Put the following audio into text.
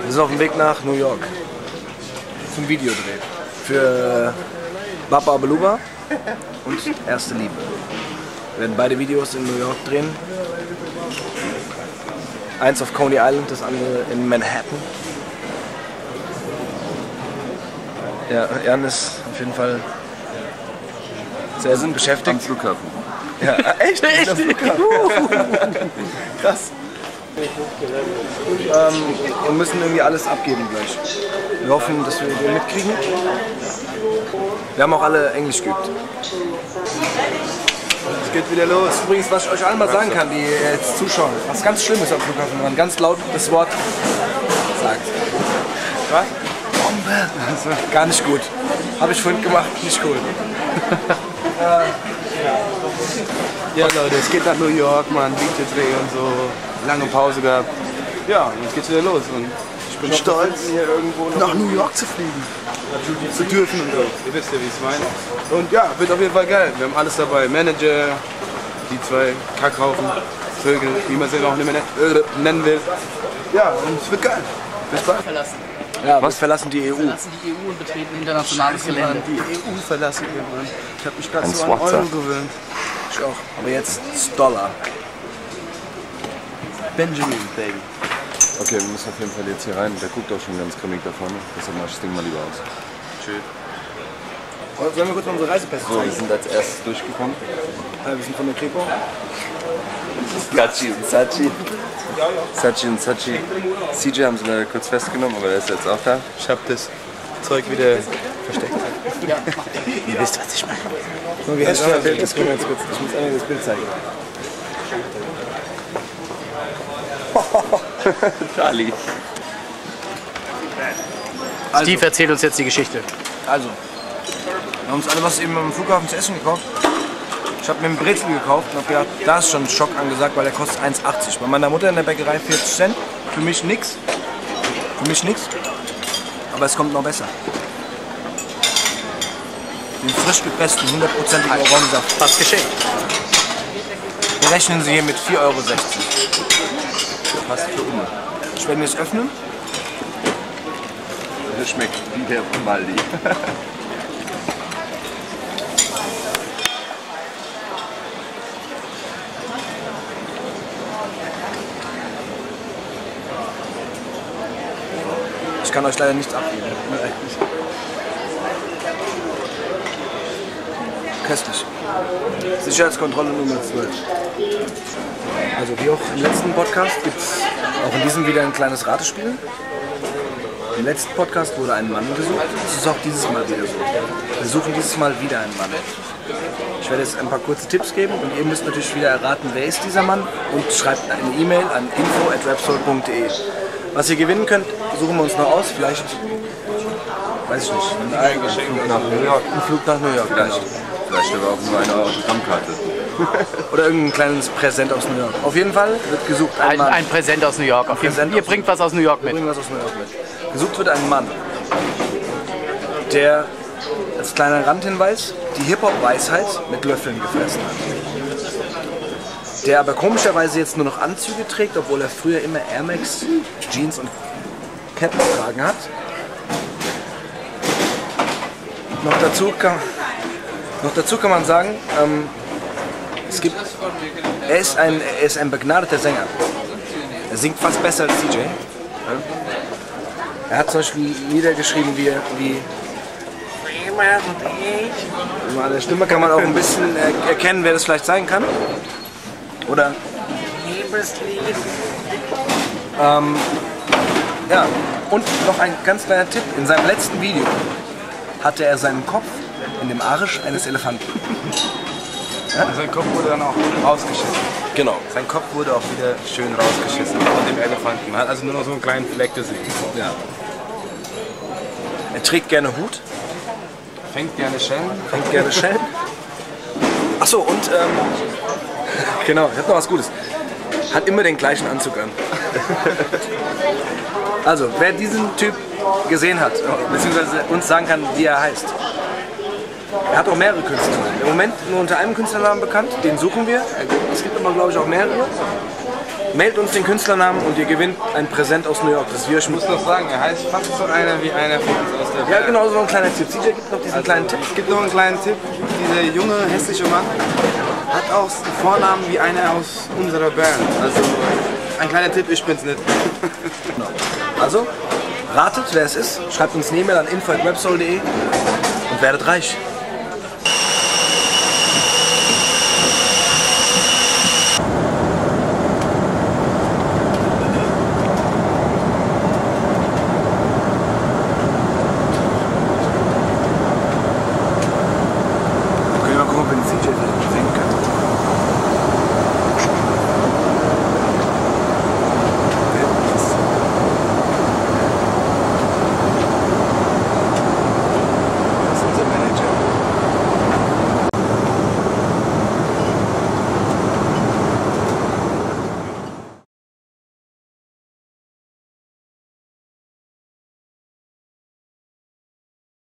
Wir sind auf dem Weg nach New York zum Videodreh für Baba Beluga und Erste Liebe. Wir werden beide Videos in New York drehen. Eins auf Coney Island, das andere in Manhattan. Ja, Jan ist auf jeden Fall sehr beschäftigt. Am Flughafen. Ja, echt? Echt? Krass. Wir müssen irgendwie alles abgeben gleich. Wir hoffen, dass wir den mitkriegen. Wir haben auch alle Englisch geübt. Es geht wieder los. Übrigens, was ich euch allen mal sagen kann, die jetzt zuschauen, was ganz schlimm ist am Flughafen, wenn man ganz laut das Wort sagt. Was? Bombe! Gar nicht gut. Habe ich vorhin gemacht, nicht cool. Ja Leute, es geht nach New York, man, Videodreh und so, lange Pause gehabt. Ja, jetzt geht's wieder los und ich bin stolz, hier irgendwo nach New York zu fliegen. Zu dürfen und so. Ihr wisst ja, wie ich es meine. Und ja, wird auf jeden Fall geil. Wir haben alles dabei. Manager, die zwei Kackhaufen, Vögel, wie man sie auch nicht mehr nennen will. Ja, und es wird geil. Bis bald. Ja, was verlassen die EU? Verlassen die EU und betreten internationales Gelände. Die EU verlassen wir, Mann. Ich habe mich gerade so an Swatzer. Euro gewöhnt. Ich auch. Aber jetzt Dollar. Benjamin, Baby. Okay, wir müssen auf jeden Fall jetzt hier rein. Der guckt auch schon ganz grimmig da vorne. Deshalb mach ich das Ding mal lieber aus. Schön. Sollen wir kurz unsere Reisepässe So, wir zeigen? sind als erstes durchgekommen. Wir sind von der Kripo. Sachi und Sachi. Sachi und Sachi. CJ haben sie leider kurz festgenommen, aber der ist jetzt auch da. Ich habe das Zeug wieder versteckt. Ja. Ihr wisst, was ich meine. So, wie heißt das? Das können wir jetzt kurz. Ich muss einmal das Bild zeigen. Charlie. Steve erzählt uns jetzt die Geschichte. Also, wir haben uns alle was eben am Flughafen zu essen gekauft. Ich habe mir einen Brezel gekauft und habe gedacht, da ist schon ein Schock angesagt, weil der kostet 1,80. Bei meiner Mutter in der Bäckerei 40 Cent. Für mich nix. Für mich nix. Aber es kommt noch besser. Den frisch gepressten, 100%igen Orangensaft. Was geschenkt? Wir rechnen sie hier mit 4,60 Euro. Passt für Umme. Ich werde mir das öffnen. Das schmeckt wie der Maldi. Ich kann euch leider nichts abgeben. Köstlich. Sicherheitskontrolle Nummer 12. Also wie auch im letzten Podcast gibt es auch in diesem wieder ein kleines Ratespiel. Im letzten Podcast wurde ein Mann gesucht. Das ist auch dieses Mal wieder so. Wir suchen dieses Mal wieder einen Mann. Ich werde jetzt ein paar kurze Tipps geben und ihr müsst natürlich wieder erraten, wer ist dieser Mann, und schreibt eine E-Mail an info@rapsoul.de. Was ihr gewinnen könnt, suchen wir uns noch aus. Vielleicht, weiß ich nicht, ein Flug nach New York. Ein Flug nach New York, vielleicht. Vielleicht aber auch nur eine Autogrammkarte. Oder irgendein kleines Präsent aus New York. Auf jeden Fall wird gesucht ein Mann. Ein Präsent aus New York. Auf jeden Fall. Ihr bringt was aus New York Wir mit. bringen was aus New York mit. Gesucht wird ein Mann, der, als kleiner Randhinweis, die Hip-Hop-Weisheit mit Löffeln gefressen hat. Der aber komischerweise jetzt nur noch Anzüge trägt, obwohl er früher immer Air Max, Jeans und Ketten getragen hat. Noch dazu kann man sagen, er ist ein begnadeter Sänger. Er singt fast besser als CJ. Er hat zum Beispiel Lieder geschrieben wie an der Stimme kann man auch ein bisschen erkennen, wer das vielleicht sein kann. Oder ja, und noch ein ganz kleiner Tipp: In seinem letzten Video hatte er seinen Kopf in dem Arsch eines Elefanten. Ja? Sein Kopf wurde dann auch rausgeschissen. Genau. Sein Kopf wurde auch wieder schön rausgeschissen von dem Elefanten. Man hat also nur noch so einen kleinen Fleck gesehen. Ja. Er trägt gerne Hut, Fängt gerne Schellen. fängt gerne Schellen. Achso, und genau, ich hab noch was Gutes. Hat immer den gleichen Anzug an. Also, wer diesen Typ gesehen hat, beziehungsweise uns sagen kann, wie er heißt. Er hat auch mehrere Künstlernamen. Im Moment nur unter einem Künstlernamen bekannt, den suchen wir. Es gibt aber, glaube ich, auch mehrere. Mailt uns den Künstlernamen und ihr gewinnt ein Präsent aus New York. Das wir Ich muss noch sagen, er heißt fast so einer wie einer von uns aus der Band. Ja, genau, so ein kleiner Tipp. CJ gibt noch diesen kleinen Tipp. Es gibt noch einen kleinen Tipp. Dieser junge, hässliche Mann hat auch Vornamen wie einer aus unserer Band. Also ein kleiner Tipp, ich bin's nicht. Also, ratet, wer es ist. Schreibt uns eine E-Mail an info@websoul.de und werdet reich.